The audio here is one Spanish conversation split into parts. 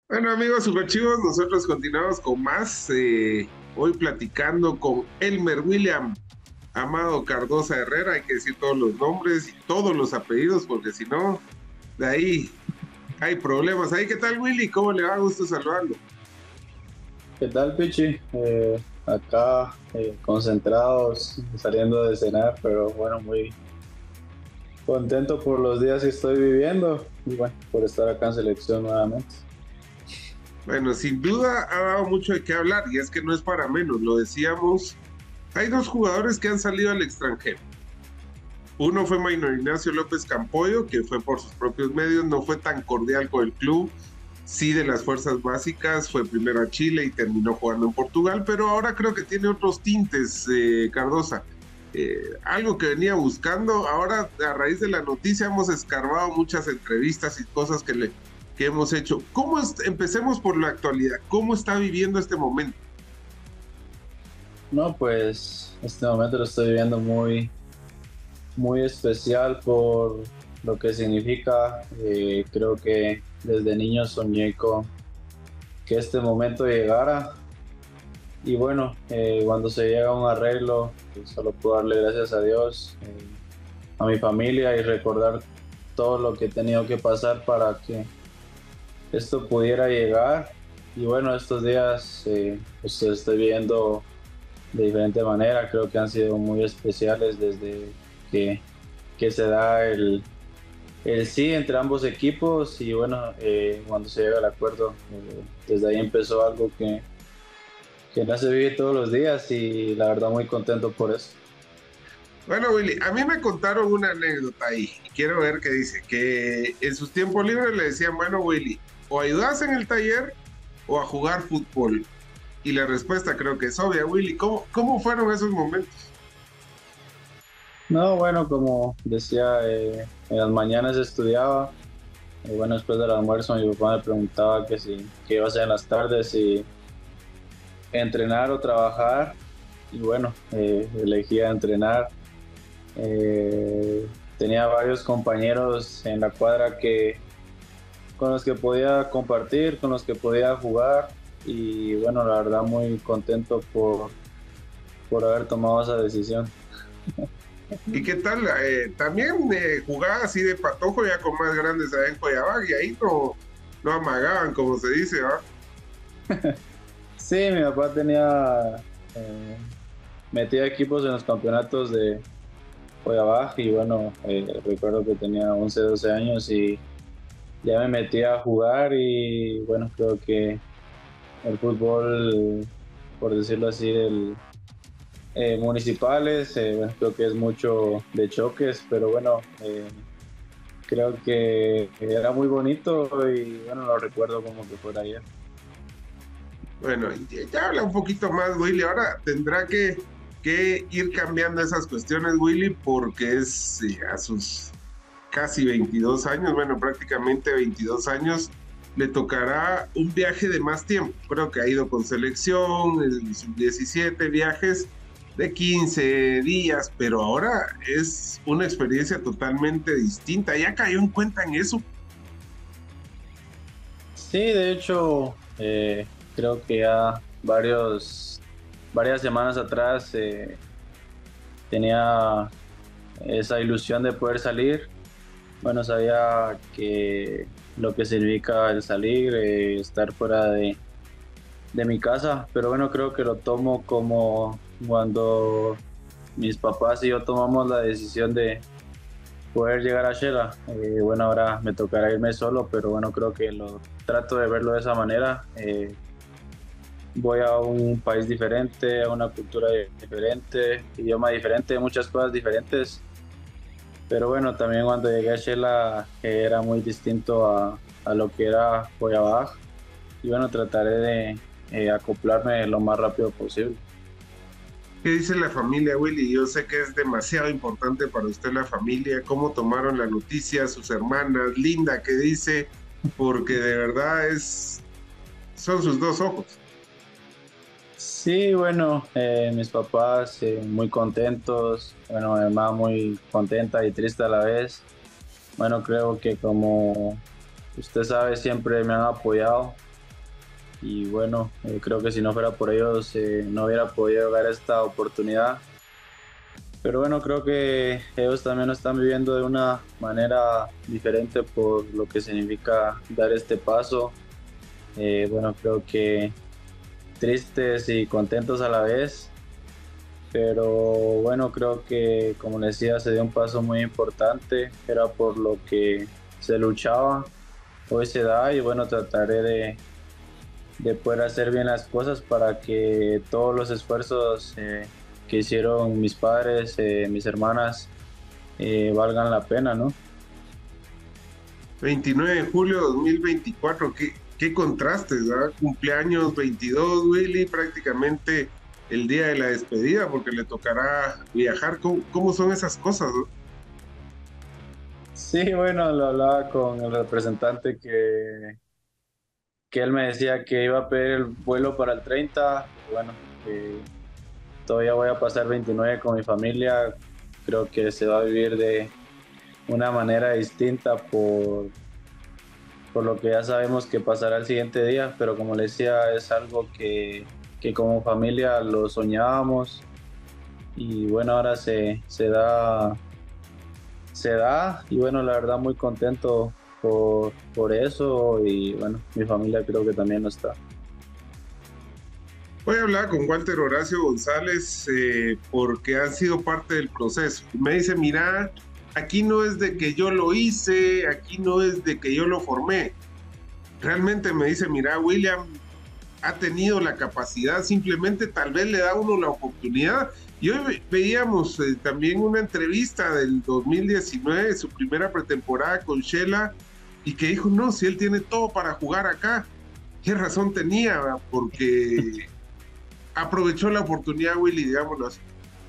Bueno, amigos superchivos, nosotros continuamos con más. Hoy platicando con Elmer William Amado Cardoza Herrera. Hay que decir todos los nombres y todos los apellidos, porque si no, de ahí hay problemas. Ahí, ¿qué tal, Willy? ¿Cómo le va? Gusto saludarlo. ¿Qué tal, Pichi? Acá concentrados, saliendo de cenar, pero bueno, muy contento por los días que estoy viviendo y bueno, por estar acá en selección nuevamente. Bueno, sin duda ha dado mucho de qué hablar y es que no es para menos. Lo decíamos, hay dos jugadores que han salido al extranjero. Uno fue Maynor Ignacio López Campoyo, que fue por sus propios medios, no fue tan cordial con el club, sí de las fuerzas básicas, fue primero a Chile y terminó jugando en Portugal, pero ahora creo que tiene otros tintes, Cardosa. Algo que venía buscando, ahora a raíz de la noticia hemos escarbado muchas entrevistas y cosas que hemos hecho. Empecemos por la actualidad, ¿cómo está viviendo este momento? No, pues este momento lo estoy viviendo muy especial por lo que significa. Creo que desde niño soñé con que este momento llegara. Y bueno, cuando se llega a un arreglo, pues solo puedo darle gracias a Dios, a mi familia y recordar todo lo que he tenido que pasar para que esto pudiera llegar. Y bueno, estos días pues estoy viendo de diferente manera, creo que han sido muy especiales desde que, que se da el sí entre ambos equipos y bueno, cuando se llega al acuerdo, desde ahí empezó algo que no se vive todos los días y la verdad muy contento por eso. Bueno, Willy, a mí me contaron una anécdota ahí, y quiero ver qué dice, que en sus tiempos libres le decían, bueno, Willy, o ayudas en el taller o a jugar fútbol. Y la respuesta creo que es obvia, Willy. ¿Cómo fueron esos momentos? No, bueno, como decía, en las mañanas estudiaba, y bueno, después del almuerzo mi papá me preguntaba que si qué iba a hacer en las tardes, si entrenar o trabajar, y bueno, elegía entrenar. Tenía varios compañeros en la cuadra con los que podía compartir, con los que podía jugar, y bueno, la verdad muy contento por haber tomado esa decisión. ¿Y qué tal? También jugaba así de patojo ya con más grandes allá en Coyabag y ahí no amagaban, como se dice, ¿va? Sí, mi papá tenía eh, metía equipos en los campeonatos de Boyabá y bueno, recuerdo que tenía 11 12 años y ya me metí a jugar y bueno, creo que el fútbol, por decirlo así, municipales, bueno, creo que es mucho de choques, pero bueno, creo que era muy bonito y bueno, lo recuerdo como que fuera ayer. Bueno, y ya habla un poquito más, Willy. Ahora tendrá que ir cambiando esas cuestiones, Willy, porque es a sus casi 22 años, bueno, prácticamente 22 años, le tocará un viaje de más tiempo. Creo que ha ido con selección, en sus 17 viajes de 15 días, pero ahora es una experiencia totalmente distinta. ¿Ya cayó en cuenta en eso? Sí, de hecho, creo que ya varias semanas atrás tenía esa ilusión de poder salir. Bueno, sabía que lo que significa el salir, estar fuera de mi casa, pero bueno, creo que lo tomo como cuando mis papás y yo tomamos la decisión de poder llegar a Shela. Bueno, ahora me tocará irme solo, pero bueno, creo que lo trato de verlo de esa manera. Voy a un país diferente, a una cultura diferente, idioma diferente, muchas cosas diferentes. Pero bueno, también cuando llegué a Shela era muy distinto a lo que era Boyabá. Y bueno, trataré de acoplarme lo más rápido posible. ¿Qué dice la familia, Willy? Yo sé que es demasiado importante para usted la familia, cómo tomaron la noticia, sus hermanas, Linda, ¿qué dice? Porque de verdad son sus dos ojos. Sí, bueno, mis papás muy contentos, bueno, mi mamá muy contenta y triste a la vez. Bueno, creo que como usted sabe, siempre me han apoyado. y bueno, creo que si no fuera por ellos no hubiera podido dar esta oportunidad. Pero bueno, creo que ellos también lo están viviendo de una manera diferente por lo que significa dar este paso. Bueno, creo que tristes y contentos a la vez, pero bueno, creo que como les decía, se dio un paso muy importante, era por lo que se luchaba, hoy se da y bueno, trataré de poder hacer bien las cosas para que todos los esfuerzos que hicieron mis padres, mis hermanas, valgan la pena, ¿no? 29 de julio de 2024, qué contrastes, ¿verdad? Cumpleaños 22, Willy, prácticamente el día de la despedida, porque le tocará viajar. ¿Cómo son esas cosas, no? Sí, bueno, lo hablaba con el representante que él me decía que iba a pedir el vuelo para el 30. Bueno, todavía voy a pasar 29 con mi familia. Creo que se va a vivir de una manera distinta por lo que ya sabemos que pasará el siguiente día, pero como le decía, es algo que como familia lo soñábamos y bueno, ahora se da y bueno, la verdad muy contento por eso y bueno, mi familia creo que también lo está. Voy a hablar con Walter Horacio González porque han sido parte del proceso. Me dice, mira, aquí no es de que yo lo hice, aquí no es de que yo lo formé. Realmente me dice, mira, William ha tenido la capacidad, simplemente tal vez le da uno la oportunidad. Y hoy veíamos también una entrevista del 2019, su primera pretemporada con Shela, y que dijo, no, si él tiene todo para jugar acá, ¿qué razón tenía? Porque aprovechó la oportunidad, Willy, digámoslo así.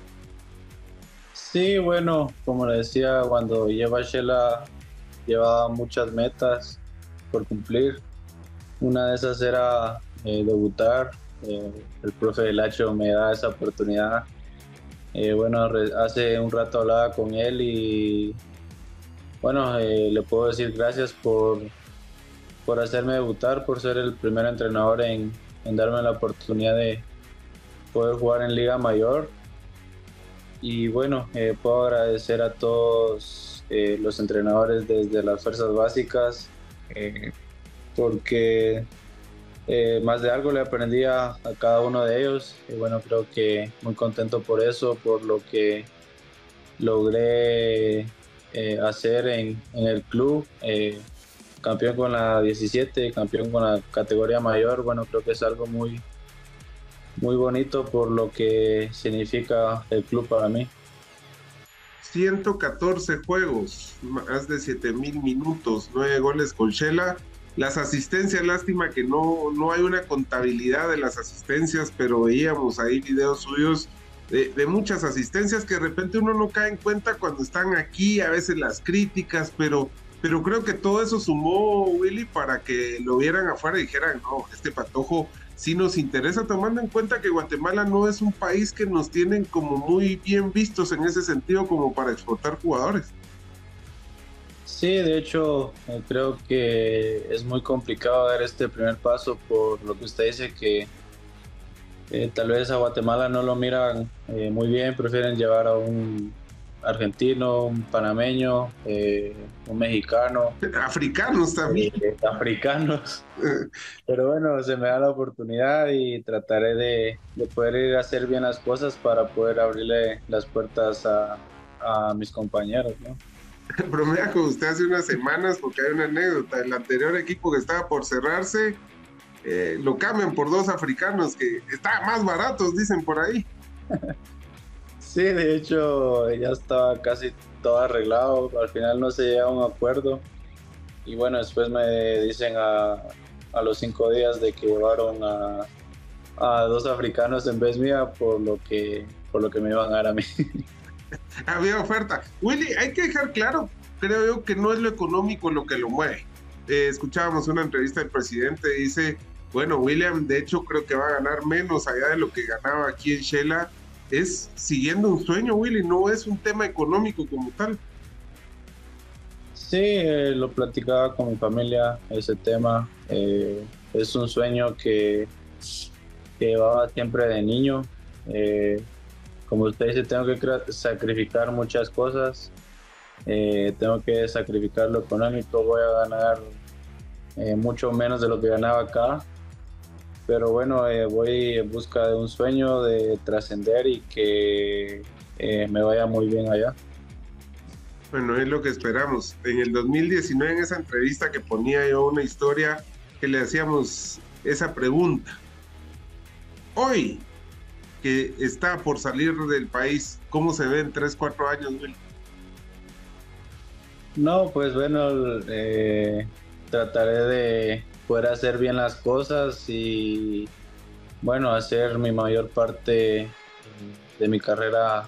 Sí, bueno, como le decía, cuando lleva Shela llevaba muchas metas por cumplir. Una de esas era debutar. El profe Lacho me da esa oportunidad. Bueno, hace un rato hablaba con él y bueno, le puedo decir gracias por hacerme debutar, por ser el primer entrenador en darme la oportunidad de poder jugar en Liga Mayor. Y bueno, puedo agradecer a todos los entrenadores desde las fuerzas básicas, porque más de algo le aprendí a cada uno de ellos. Y bueno, creo que muy contento por eso, por lo que logré hacer en el club. Campeón con la 17, campeón con la categoría mayor. Bueno, creo que es algo muy, muy bonito por lo que significa el club para mí. 114 juegos, más de 7,000 minutos, 9 goles con Shela. Las asistencias, lástima que no hay una contabilidad de las asistencias, pero veíamos ahí videos suyos de muchas asistencias que de repente uno no cae en cuenta cuando están aquí, a veces las críticas, pero creo que todo eso sumó, Willy, para que lo vieran afuera y dijeran, no, este Patojo sí nos interesa, tomando en cuenta que Guatemala no es un país que nos tienen como muy bien vistos en ese sentido como para exportar jugadores. Sí, de hecho, creo que es muy complicado dar este primer paso por lo que usted dice que tal vez a Guatemala no lo miran muy bien, prefieren llevar a un argentino, un panameño, un mexicano, Africanos también. africanos. Pero bueno, se me da la oportunidad y trataré de poder ir a hacer bien las cosas para poder abrirle las puertas a mis compañeros, ¿no? Bromea con usted hace unas semanas porque hay una anécdota. El anterior equipo que estaba por cerrarse lo cambian por dos africanos que estaban más baratos, dicen por ahí. Sí, de hecho ya estaba casi todo arreglado, al final no se llega a un acuerdo y bueno, después me dicen a los 5 días de que llevaron a dos africanos en vez mía por lo que me iban a dar a mí. Había oferta. Willy, hay que dejar claro, creo yo, que no es lo económico lo que lo mueve. Escuchábamos una entrevista del presidente, dice, bueno, William, de hecho creo que va a ganar menos allá de lo que ganaba aquí en Shela. Es siguiendo un sueño, Willy, no es un tema económico como tal. Sí, lo platicaba con mi familia, ese tema. es un sueño que llevaba siempre de niño. Como usted dice, tengo que sacrificar muchas cosas. Tengo que sacrificar lo económico. Voy a ganar mucho menos de lo que ganaba acá. Pero bueno, voy en busca de un sueño de trascender y que me vaya muy bien allá. Bueno, es lo que esperamos. En el 2019, en esa entrevista que ponía yo una historia, que le hacíamos esa pregunta. Hoy, que está por salir del país, ¿cómo se ve en 3, 4 años, Will? No, pues bueno, trataré de poder hacer bien las cosas y bueno, hacer mi mayor parte de mi carrera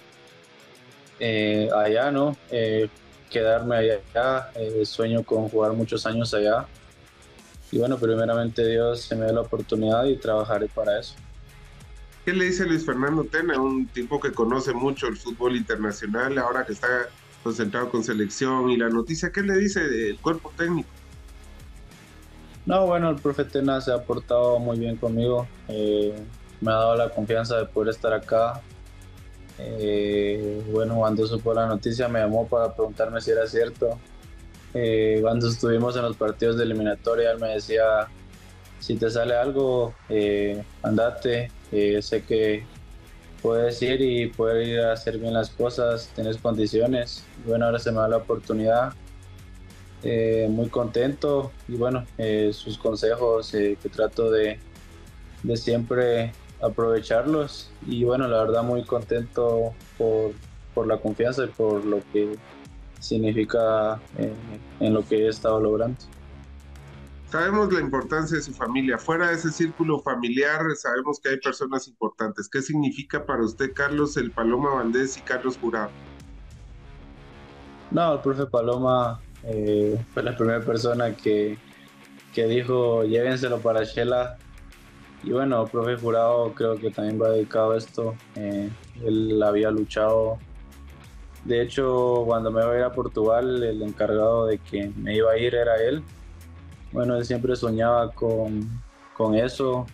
allá, ¿no? Quedarme allá, sueño con jugar muchos años allá y bueno, primeramente Dios se me dé la oportunidad y trabajaré para eso. ¿Qué le dice Luis Fernando Tena, un tipo que conoce mucho el fútbol internacional, ahora que está concentrado con selección y la noticia? ¿Qué le dice del cuerpo técnico? No, bueno, el profe Tena se ha portado muy bien conmigo, me ha dado la confianza de poder estar acá. Bueno, cuando supo la noticia me llamó para preguntarme si era cierto. Cuando estuvimos en los partidos de eliminatoria, él me decía, si te sale algo, andate, sé que puedes ir y poder ir a hacer bien las cosas, tienes condiciones. Bueno, ahora se me da la oportunidad, muy contento y bueno, sus consejos que trato de siempre aprovecharlos y bueno, la verdad muy contento por la confianza y por lo que significa en lo que he estado logrando. Sabemos la importancia de su familia. Fuera de ese círculo familiar, sabemos que hay personas importantes. ¿Qué significa para usted, Carlos, el Paloma Valdés y Carlos Jurado? No, el profe Paloma fue la primera persona que dijo, llévenselo para Shela. Y bueno, el profe Jurado creo que también va dedicado a esto. Él había luchado. De hecho, cuando me iba a ir a Portugal, el encargado de que me iba a ir era él. Bueno, él siempre soñaba con eso.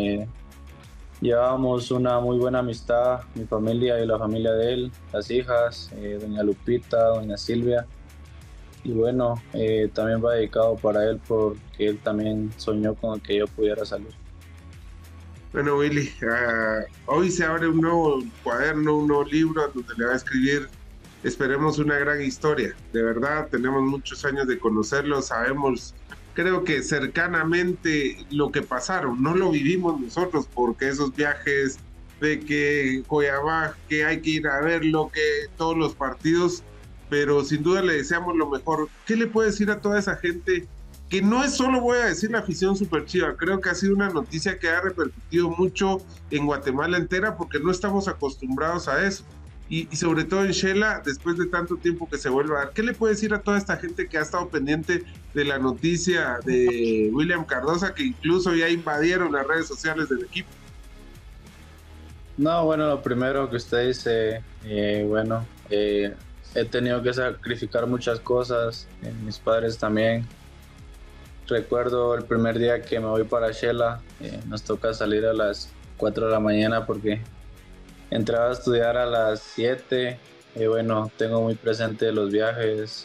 Llevábamos una muy buena amistad, mi familia y la familia de él, las hijas, doña Lupita, doña Silvia. Y bueno, también va dedicado para él porque él también soñó con que yo pudiera salir. Bueno, Willy, hoy se abre un nuevo cuaderno, un nuevo libro donde le va a escribir, esperemos, una gran historia. De verdad, tenemos muchos años de conocerlo, sabemos, creo que cercanamente lo que pasaron. No lo vivimos nosotros porque esos viajes de que Cuiabá, que hay que ir a verlo, que todos los partidos, pero sin duda le deseamos lo mejor. ¿Qué le puede decir a toda esa gente? Que no es solo, voy a decir, la afición super chiva, creo que ha sido una noticia que ha repercutido mucho en Guatemala entera porque no estamos acostumbrados a eso. Y sobre todo en Shela, después de tanto tiempo que se vuelve a dar. ¿Qué le puede decir a toda esta gente que ha estado pendiente de la noticia de William Cardosa, que incluso ya invadieron las redes sociales del equipo? No, bueno, lo primero que usted dice, bueno, he tenido que sacrificar muchas cosas, mis padres también. Recuerdo el primer día que me voy para Shela, nos toca salir a las 4 de la mañana porque entraba a estudiar a las 7. Bueno, tengo muy presente los viajes,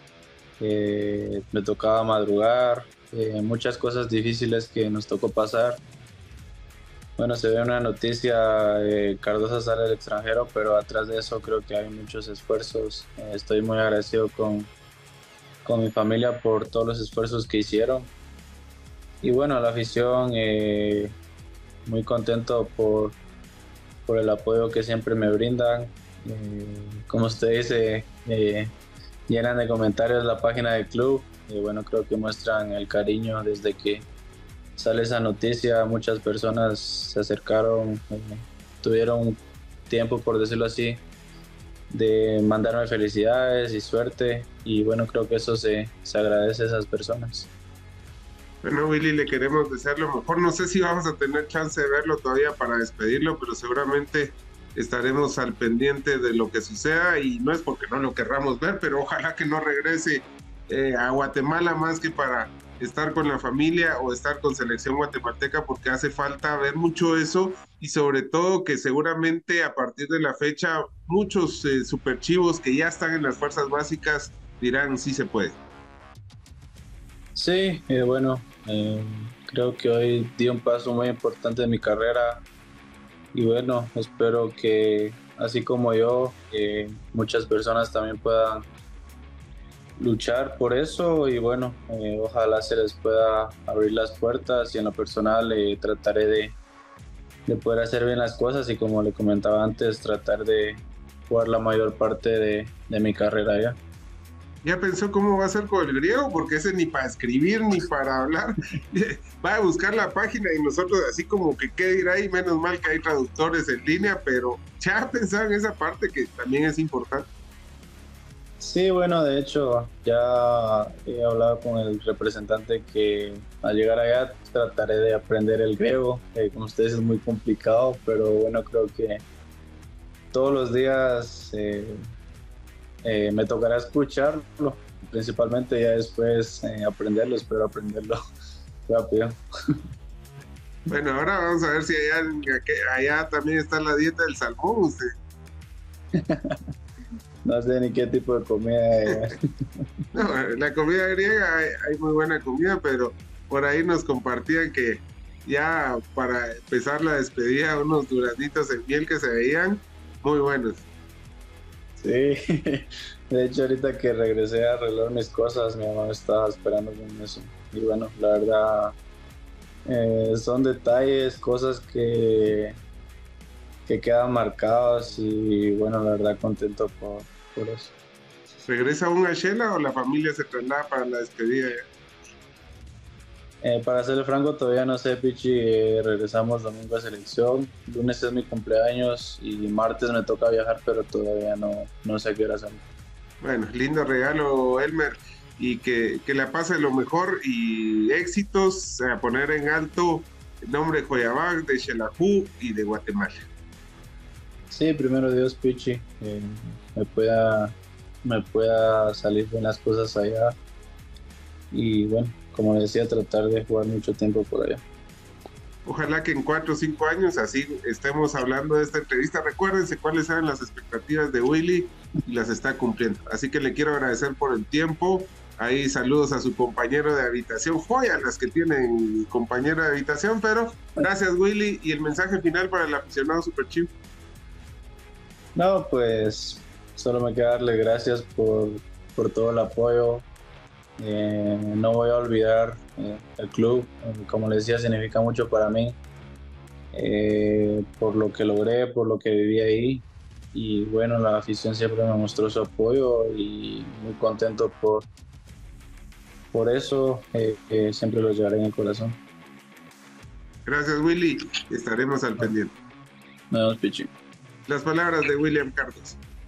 me tocaba madrugar, muchas cosas difíciles que nos tocó pasar. Bueno, se ve una noticia, Cardosa sale al extranjero, pero atrás de eso creo que hay muchos esfuerzos. Estoy muy agradecido con mi familia por todos los esfuerzos que hicieron. Y bueno, la afición, muy contento por el apoyo que siempre me brindan. Como usted dice, llenan de comentarios la página del club. Bueno, creo que muestran el cariño desde que sale esa noticia. Muchas personas se acercaron, tuvieron tiempo, por decirlo así, de mandarme felicidades y suerte, y bueno, creo que eso se agradece a esas personas. Bueno, Willy, le queremos desear lo mejor. No sé si vamos a tener chance de verlo todavía para despedirlo, pero seguramente estaremos al pendiente de lo que suceda, y no es porque no lo querramos ver, pero ojalá que no regrese a Guatemala más que para estar con la familia o estar con selección guatemalteca, porque hace falta ver mucho eso y sobre todo que seguramente a partir de la fecha muchos superchivos que ya están en las fuerzas básicas dirán sí se puede. Sí, bueno, creo que hoy di un paso muy importante en mi carrera y bueno, espero que así como yo, muchas personas también puedan luchar por eso y bueno, ojalá se les pueda abrir las puertas y en lo personal trataré de poder hacer bien las cosas y como le comentaba antes, tratar de jugar la mayor parte de mi carrera ya. ¿Ya pensó cómo va a ser con el griego? Porque ese ni para escribir ni para hablar. Va a buscar la página y nosotros así como que qué dirá ahí, menos mal que hay traductores en línea, pero ya pensaba en esa parte que también es importante. Sí, bueno, de hecho ya he hablado con el representante que al llegar allá trataré de aprender el griego. Como ustedes es muy complicado, pero bueno, creo que todos los días me tocará escucharlo, principalmente ya después aprenderlo, espero aprenderlo rápido. Bueno, ahora vamos a ver si allá también está la dieta del salmón, usted. No sé ni qué tipo de comida. No, la comida griega hay muy buena comida, pero por ahí nos compartían que ya para empezar la despedida, unos duranitos en miel que se veían muy buenos. Sí, de hecho ahorita que regresé a arreglar mis cosas, mi mamá me estaba esperando con eso. Y bueno, la verdad son detalles, cosas que quedan marcadas y bueno, la verdad contento por eso. ¿Regresa aún a Shela o la familia se traslada para la despedida ya? Para serle franco, todavía no sé, Pichi. Regresamos domingo a selección. Lunes es mi cumpleaños y martes me toca viajar, pero todavía no sé a qué hora hacemos. Bueno, lindo regalo, Elmer, y que la pase lo mejor y éxitos a poner en alto el nombre de Joyabag, de Xelajú y de Guatemala. Sí, primero Dios, Pichi, me pueda salir bien las cosas allá. Y bueno, como decía, tratar de jugar mucho tiempo por allá. Ojalá que en 4 o 5 años así estemos hablando de esta entrevista. Recuérdense cuáles eran las expectativas de Willy y las está cumpliendo. Así que le quiero agradecer por el tiempo. Ahí saludos a su compañero de habitación, joyas las que tienen compañero de habitación, pero gracias Willy y el mensaje final para el aficionado Super Chief. No, pues solo me queda darle gracias por todo el apoyo. No voy a olvidar el club, como les decía, significa mucho para mí, por lo que logré, por lo que viví ahí. Y bueno, la afición siempre me mostró su apoyo y muy contento por eso, siempre lo llevaré en el corazón. Gracias Willy, estaremos al pendiente. Nos vemos, Pichi. Las palabras de William Cardos.